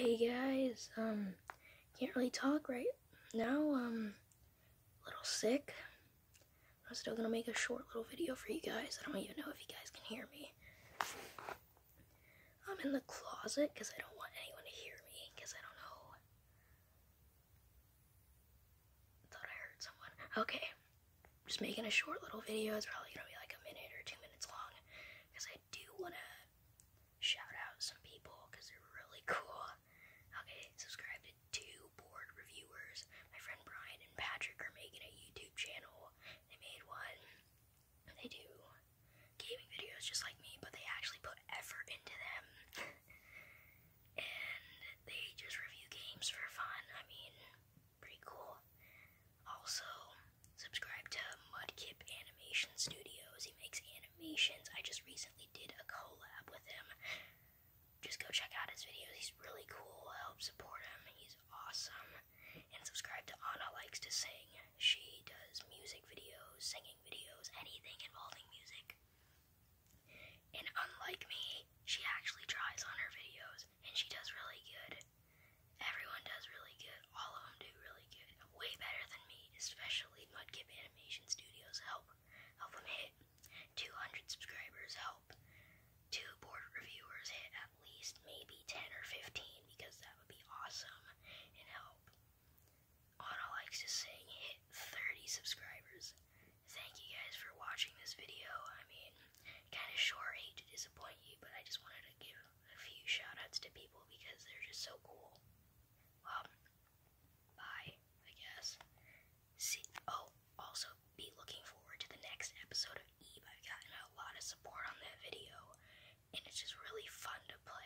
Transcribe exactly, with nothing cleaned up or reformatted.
Hey guys, um, can't really talk right now, um, a little sick. I'm still gonna make a short little video for you guys. I don't even know if you guys can hear me. I'm in the closet because I don't want anyone to hear me, because I don't know. Thought I heard someone. Okay, just making a short little video. It's probably gonna be like a minute or two minutes long, because I do wanna shout out some people, because they're really cool. Okay, subscribe to two board reviewers. My friend Brian and Patrick are making a YouTube channel. They made one. They do gaming videos just like me, but they actually put effort into them. And they just review games for fun. I mean, pretty cool. Also, subscribe to Mudkip Animation Studios. He makes animations. I just recently did a collab with him. Just go check out his videos. He's really cool. Help support him. He's awesome. And subscribe to Anna Likes to Sing. She does music videos, singing videos, anything involving music. And unlike me, she actually tries on her videos, and she does really good. Everyone does really good. All of them do really good. Way better than me, especially Mudkip Animation Studios. Help, help them hit two hundred subscribers. Help two board reviewers hit at least maybe ten or fifteen, because that would be awesome. And help Anna Likes to Sing hit thirty subscribers. Thank you guys for watching this video. I mean, kind of short, hate to disappoint you, but I just wanted to give a few shout outs to people because they're just so cool. Well, bye, I guess. See, oh, also be looking forward to the next episode of Eve. I've gotten a lot of support on that video, and it's just really fun to play.